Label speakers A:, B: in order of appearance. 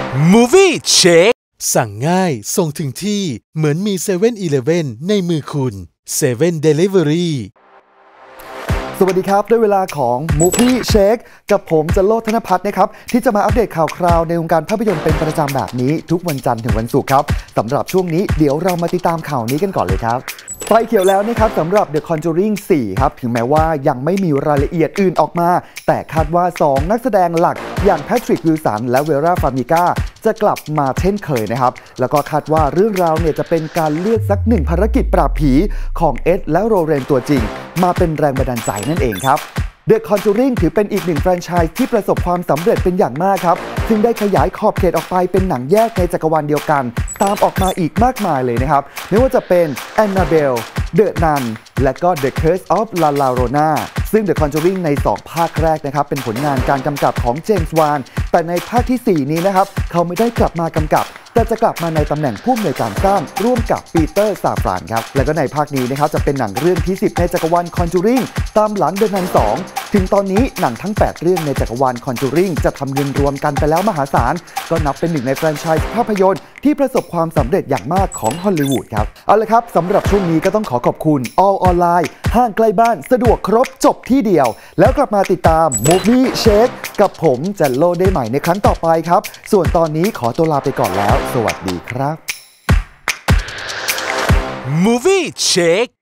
A: Movie Check สั่งง่ายส่งถึงที่เหมือนมี7-Eleven ในมือคุณ7 Delivery
B: สวัสดีครับได้เวลาของ Movie Check กับผมจันโล ธนภัทรนะครับที่จะมาอัปเดตข่าวคราวในวงการภาพยนตร์เป็นประจำแบบนี้ทุกวันจันทร์ถึงวันศุกร์ครับสำหรับช่วงนี้เดี๋ยวเรามาติดตามข่าวนี้กันก่อนเลยครับไฟเขียวแล้วนะครับสำหรับ The Conjuring 4 ครับถึงแม้ว่ายังไม่มีรายละเอียดอื่นออกมาแต่คาดว่า 2 นักแสดงหลักอย่างแพทริก วิลสันและเวรา ฟาร์มิก้าจะกลับมาเช่นเคยนะครับแล้วก็คาดว่าเรื่องราวเนี่ยจะเป็นการเลือกสักหนึ่งภารกิจปราบผีของเอ็ดและโรเรนตัวจริงมาเป็นแรงบันดาลใจนั่นเองครับ The Conjuring ถือเป็นอีกหนึ่งแฟรนไชส์ที่ประสบความสำเร็จเป็นอย่างมากครับซึ่งได้ขยายขอบเขตออกไปเป็นหนังแยกในจักรวาลเดียวกันตามออกมาอีกมากมายเลยนะครับไม่ว่าจะเป็น Annabelle The Nun และก็ The Curse of La Llorona ซึ่ง The Conjuring ใน 2 ภาคแรกนะครับเป็นผลงานการกำกับของเจมส์ วานแต่ในภาคที่ 4 นี้นะครับเขาไม่ได้กลับมากำกับแต่จะกลับมาในตำแหน่งผู้อำนวยการสร้างร่วมกับปีเตอร์ ซาฟรานครับและก็ในภาคนี้นะครับจะเป็นหนังเรื่องที่ 10 ในจักรวาล Conjuring ตามหลัง The Nun 2 ถึงตอนนี้หนังทั้ง 8 เรื่องในจักรวาล Conjuring จะทำเงินรวมกันไปแล้วมหาศาลก็นับเป็นหนึ่งในแฟรนไชส์ภาพยนตร์ที่ประสบความสำเร็จอย่างมากของฮอลลีวูดครับเอาละครับสำหรับช่วงนี้ก็ต้องขอบคุณ All Online ห้างใกล้บ้านสะดวกครบจบที่เดียวแล้วกลับมาติดตาม Movie Check กับผมจันโลได้ใหม่ในครั้งต่อไปครับส่วนตอนนี้ขอตัวลาไปก่อนแล้วสวัสดีครับ
A: Movie Check